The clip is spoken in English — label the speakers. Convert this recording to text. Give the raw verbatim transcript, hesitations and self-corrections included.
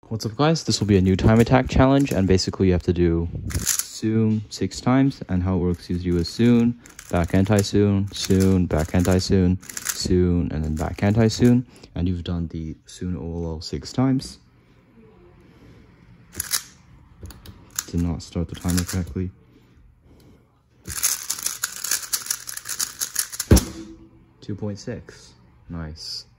Speaker 1: What's up guys, this will be a new time attack challenge, and basically you have to do Sune six times, and how it works is you do a Sune, back anti-Sune, Sune, back anti-Sune, Sune, and then back anti-Sune, and you've done the Sune O L L six times. Did not start the timer correctly. two point six, nice.